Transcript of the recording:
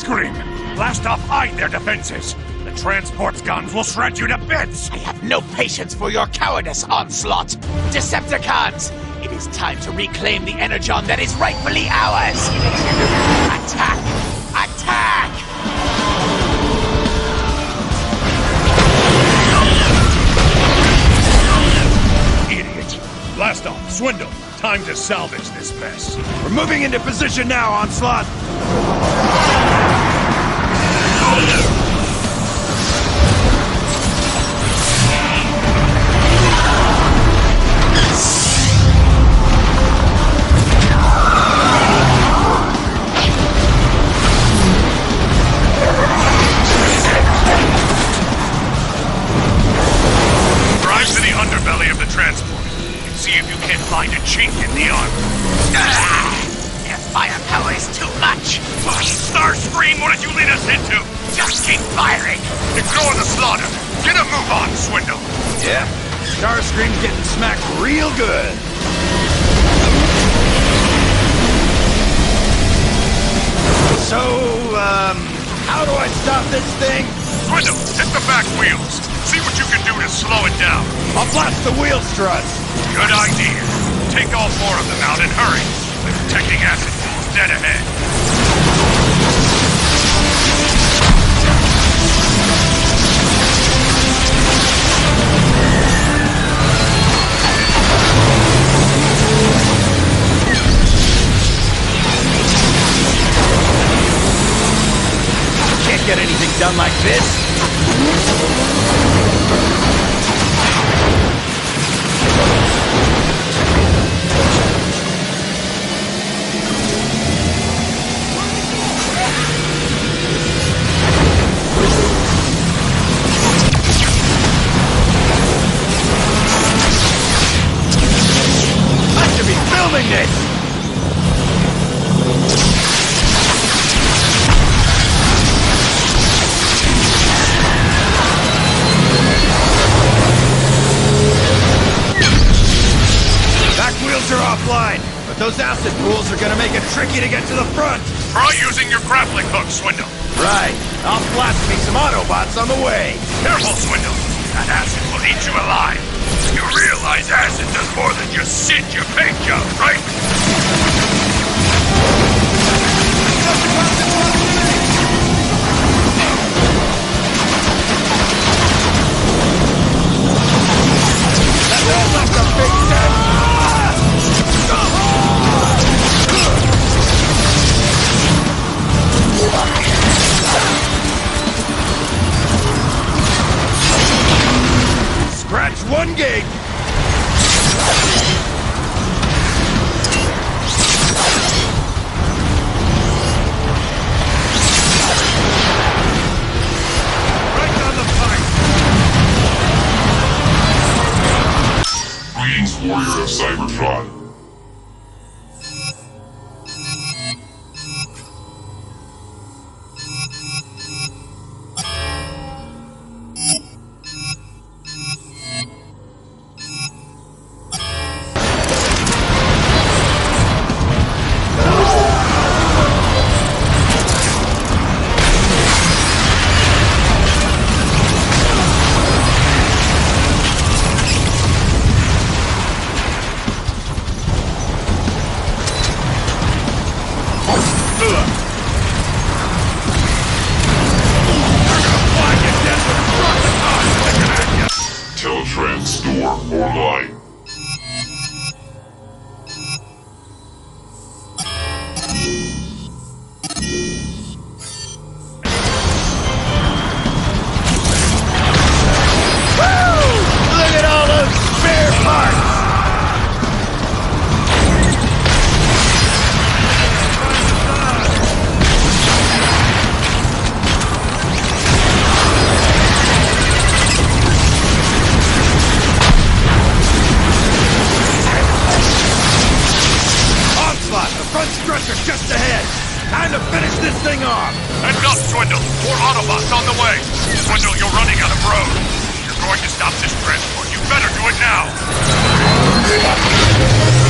Starscream! Blast off eyed their defenses! The transport's guns will shred you to bits! I have no patience for your cowardice, Onslaught! Decepticons! It is time to reclaim the Energon that is rightfully ours! Attack! Attack! Idiot! Blast off, Swindle! Time to salvage this mess. We're moving into position now, Onslaught! Drive to the underbelly of the transport. See if you can't find a chink in the armor. Their firepower is too much! Starscream, what did you lead us into? Just keep firing! Ignore the slaughter. Get a move on, Swindle. Yeah, Starscream's getting smacked real good. So, how do I stop this thing? Swindle, hit the back wheels. See what you can do to slow it down. I'll blast the wheel struts. Good idea. Take all 4 of them out and hurry. The protecting acid pool's dead ahead. Can't get anything done like this. I should be filming this! Are offline, but those acid pools are gonna make it tricky to get to the front. Try using your grappling hook, Swindle. Right. I'll blast me some Autobots on the way. Careful, Swindle. That acid will eat you alive. You realize acid does more than just singe your paint job, right? That wall left a big dent. Scratch one gate! Right on the pipe! Greetings, warrior of Cybertron. Teletrans store online. Look at all those spare parts! Onslaught, the front stretcher just ahead! Time to finish this thing off! Heads up, Swindle. More Autobots on the way. Swindle, you're running out of road. You're going to stop this transport. You better do it now.